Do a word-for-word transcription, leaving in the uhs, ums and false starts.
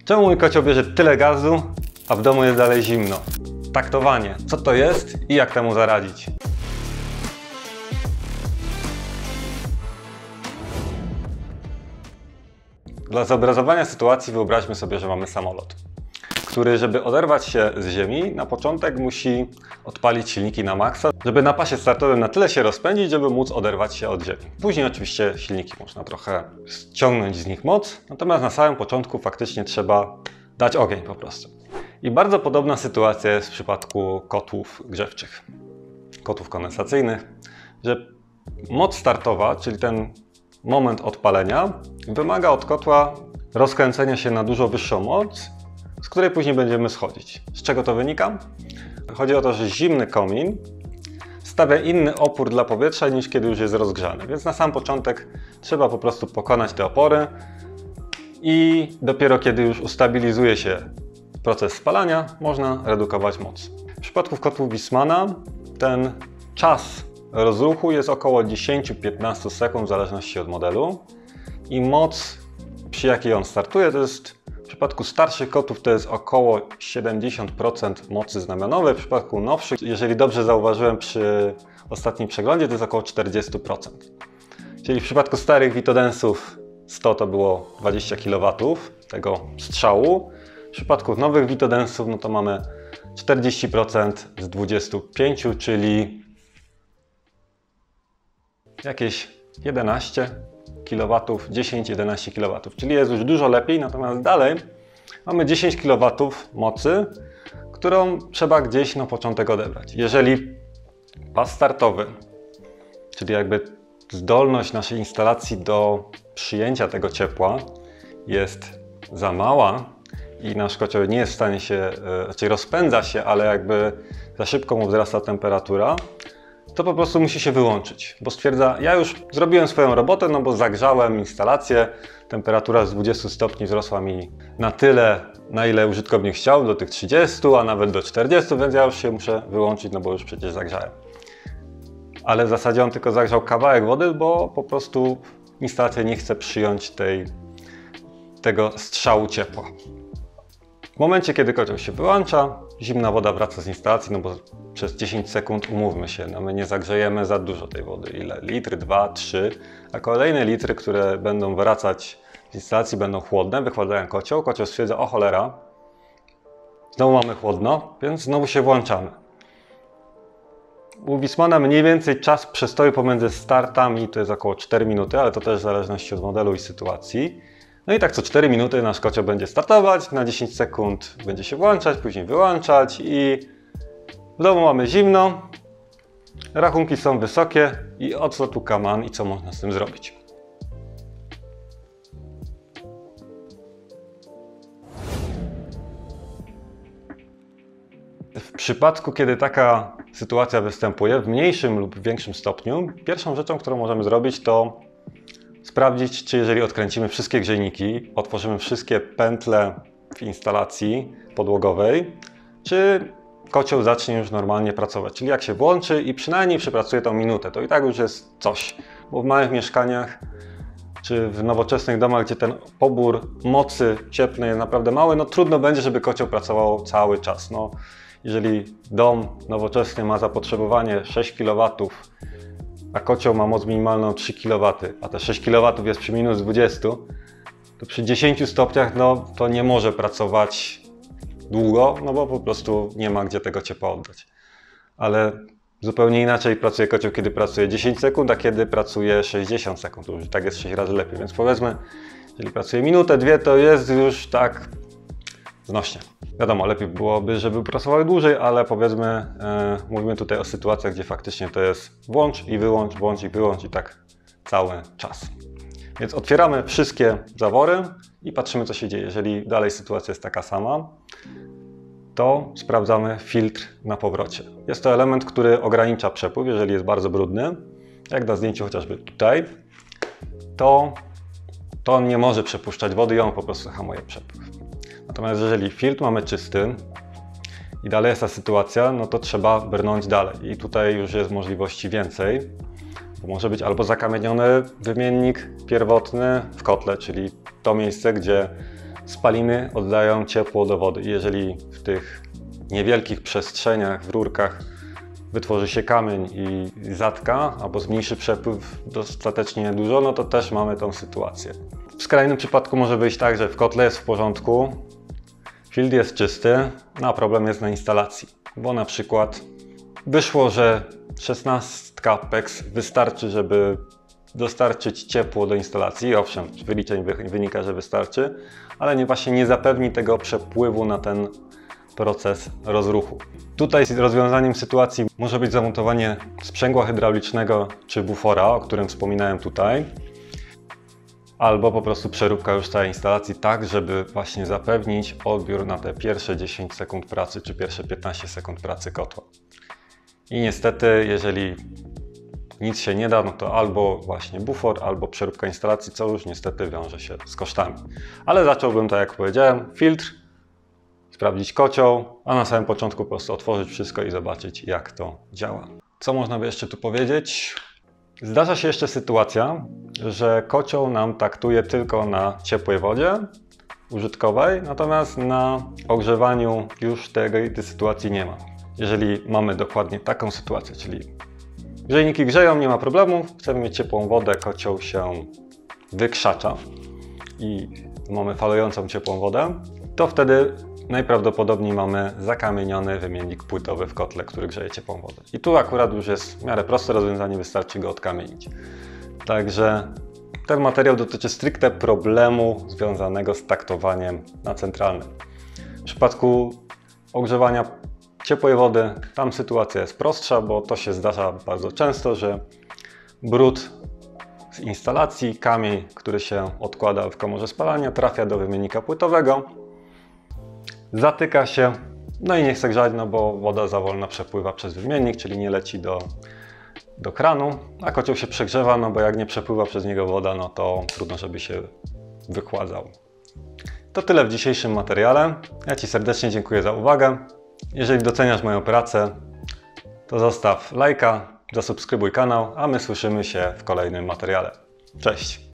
Czemu mój kocioł bierze tyle gazu, a w domu jest dalej zimno? Taktowanie. Co to jest i jak temu zaradzić? Dla zobrazowania sytuacji wyobraźmy sobie, że mamy samolot, który, żeby oderwać się z ziemi, na początek musi odpalić silniki na maksa, żeby na pasie startowym na tyle się rozpędzić, żeby móc oderwać się od ziemi. Później oczywiście silniki można trochę ściągnąć z nich moc, natomiast na samym początku faktycznie trzeba dać ogień po prostu. I bardzo podobna sytuacja jest w przypadku kotłów grzewczych, kotłów kondensacyjnych, że moc startowa, czyli ten moment odpalenia, wymaga od kotła rozkręcenia się na dużo wyższą moc, z której później będziemy schodzić. Z czego to wynika? Chodzi o to, że zimny komin stawia inny opór dla powietrza niż kiedy już jest rozgrzany, więc na sam początek trzeba po prostu pokonać te opory i dopiero kiedy już ustabilizuje się proces spalania, można redukować moc. W przypadku kotłów Wiessmana ten czas rozruchu jest około dziesięć do piętnastu sekund w zależności od modelu i moc, przy jakiej on startuje, to jest w przypadku starszych kotłów to jest około siedemdziesiąt procent mocy znamionowej, w przypadku nowszych, jeżeli dobrze zauważyłem przy ostatnim przeglądzie, to jest około czterdzieści procent. Czyli w przypadku starych Vitodensów sto to było dwadzieścia kilowatów tego strzału, w przypadku nowych Vitodensów no to mamy czterdzieści procent z dwudziestu pięciu, czyli jakieś jedenaście kilowatów, dziesięć do jedenastu kilowatów, czyli jest już dużo lepiej, natomiast dalej mamy dziesięć kilowatów mocy, którą trzeba gdzieś na początek odebrać. Jeżeli pas startowy, czyli jakby zdolność naszej instalacji do przyjęcia tego ciepła jest za mała i nasz kocioł nie jest w stanie się, znaczy rozpędza się, ale jakby za szybko mu wzrasta temperatura, to po prostu musi się wyłączyć, bo stwierdza, ja już zrobiłem swoją robotę, no bo zagrzałem instalację, temperatura z dwudziestu stopni wzrosła mi na tyle, na ile użytkownik chciał, do tych trzydziestu, a nawet do czterdziestu, więc ja już się muszę wyłączyć, no bo już przecież zagrzałem. Ale w zasadzie on tylko zagrzał kawałek wody, bo po prostu instalacja nie chce przyjąć tej, tego strzału ciepła. W momencie, kiedy kocioł się wyłącza, zimna woda wraca z instalacji, no bo przez dziesięć sekund, umówmy się, no my nie zagrzejemy za dużo tej wody. Ile? Litr, dwa, trzy, a kolejne litry, które będą wracać z instalacji, będą chłodne, wychładzają kocioł, kocioł stwierdza, o cholera, znowu mamy chłodno, więc znowu się włączamy. U Wiessmana mniej więcej czas przestoju pomiędzy startami to jest około cztery minuty, ale to też w zależności od modelu i sytuacji. No i tak co cztery minuty nasz kocioł będzie startować, na dziesięć sekund będzie się włączać, później wyłączać i w domu mamy zimno, rachunki są wysokie i o co tu kaman i co można z tym zrobić. W przypadku, kiedy taka sytuacja występuje w mniejszym lub większym stopniu, pierwszą rzeczą, którą możemy zrobić, to sprawdzić, czy jeżeli odkręcimy wszystkie grzejniki, otworzymy wszystkie pętle w instalacji podłogowej, czy kocioł zacznie już normalnie pracować. Czyli jak się włączy i przynajmniej przepracuje tą minutę, to i tak już jest coś. Bo w małych mieszkaniach, czy w nowoczesnych domach, gdzie ten pobór mocy cieplnej jest naprawdę mały, no trudno będzie, żeby kocioł pracował cały czas. No, jeżeli dom nowoczesny ma zapotrzebowanie sześć kilowatów, a kocioł ma moc minimalną trzy kilowatów, a te sześć kilowatów jest przy minus dwudziestu, to przy dziesięciu stopniach no, to nie może pracować długo, no bo po prostu nie ma gdzie tego ciepła oddać. Ale zupełnie inaczej pracuje kocioł, kiedy pracuje dziesięć sekund, a kiedy pracuje sześćdziesiąt sekund. To już tak jest sześć razy lepiej, więc powiedzmy, jeżeli pracuje minutę, dwie, to jest już tak znośnie. Wiadomo, lepiej byłoby, żeby pracowały dłużej, ale powiedzmy, e, mówimy tutaj o sytuacjach, gdzie faktycznie to jest włącz i wyłącz, włącz i wyłącz i tak cały czas. Więc otwieramy wszystkie zawory i patrzymy, co się dzieje. Jeżeli dalej sytuacja jest taka sama, to sprawdzamy filtr na powrocie. Jest to element, który ogranicza przepływ, jeżeli jest bardzo brudny, jak na zdjęciu chociażby tutaj, to, to on nie może przepuszczać wody i on po prostu hamuje przepływ. Natomiast jeżeli filtr mamy czysty i dalej jest ta sytuacja, no to trzeba brnąć dalej. I tutaj już jest możliwości więcej. Bo może być albo zakamieniony wymiennik pierwotny w kotle, czyli to miejsce, gdzie spaliny oddają ciepło do wody. Jeżeli w tych niewielkich przestrzeniach, w rurkach wytworzy się kamień i zatka, albo zmniejszy przepływ dostatecznie dużo, no to też mamy tą sytuację. W skrajnym przypadku może być tak, że w kotle jest w porządku, filtr jest czysty, no a problem jest na instalacji, bo na przykład wyszło, że szesnastka PEX wystarczy, żeby dostarczyć ciepło do instalacji. Owszem, z wyliczeń wynika, że wystarczy, ale nie, właśnie nie zapewni tego przepływu na ten proces rozruchu. Tutaj rozwiązaniem sytuacji może być zamontowanie sprzęgła hydraulicznego czy bufora, o którym wspominałem tutaj, albo po prostu przeróbka już całej instalacji tak, żeby właśnie zapewnić odbiór na te pierwsze dziesięć sekund pracy czy pierwsze piętnaście sekund pracy kotła. I niestety, jeżeli nic się nie da, no to albo właśnie bufor, albo przeróbka instalacji, co już niestety wiąże się z kosztami. Ale zacząłbym, tak jak powiedziałem, filtr, sprawdzić kocioł, a na samym początku po prostu otworzyć wszystko i zobaczyć, jak to działa. Co można by jeszcze tu powiedzieć? Zdarza się jeszcze sytuacja, że kocioł nam taktuje tylko na ciepłej wodzie użytkowej, natomiast na ogrzewaniu już tej, tej sytuacji nie ma. Jeżeli mamy dokładnie taką sytuację, czyli grzejniki grzeją, nie ma problemu, chcemy mieć ciepłą wodę, kocioł się wykrzacza i mamy falującą ciepłą wodę, to wtedy najprawdopodobniej mamy zakamieniony wymiennik płytowy w kotle, który grzeje ciepłą wodę. I tu akurat już jest w miarę proste rozwiązanie, wystarczy go odkamienić. Także ten materiał dotyczy stricte problemu związanego z taktowaniem na centralnym. W przypadku ogrzewania ciepłej wody tam sytuacja jest prostsza, bo to się zdarza bardzo często, że brud z instalacji, kamień, który się odkłada w komorze spalania, trafia do wymiennika płytowego, zatyka się, no i nie chce grzać, no bo woda za wolno przepływa przez wymiennik, czyli nie leci do, do kranu, a kocioł się przegrzewa, no bo jak nie przepływa przez niego woda, no to trudno, żeby się wychładzał. To tyle w dzisiejszym materiale. Ja Ci serdecznie dziękuję za uwagę. Jeżeli doceniasz moją pracę, to zostaw lajka, zasubskrybuj kanał, a my słyszymy się w kolejnym materiale. Cześć!